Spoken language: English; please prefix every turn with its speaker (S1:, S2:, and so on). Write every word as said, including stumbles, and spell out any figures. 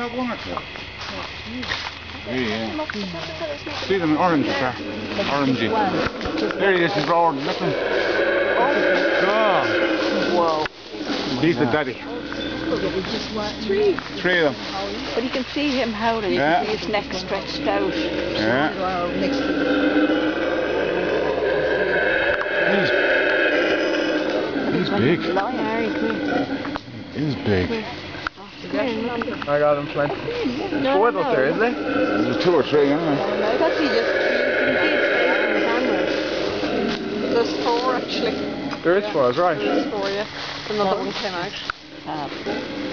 S1: that one or two? Yeah, yeah. See them in orange there. Orangey. There he is, he's roaring. Look at him. God.
S2: Whoa.
S1: He's the daddy.
S2: Three.
S1: Three of them.
S2: But you can see him howling. You
S1: Yeah.
S2: can see his neck stretched out.
S1: Yeah. He's, he's big. He's big.
S3: I got him plenty. There's four up there, isn't there?
S1: There's two or three, isn't there?
S2: No, it's actually just three. There's four actually.
S3: There is four, I was right.
S2: There's four, yeah. Another one came out.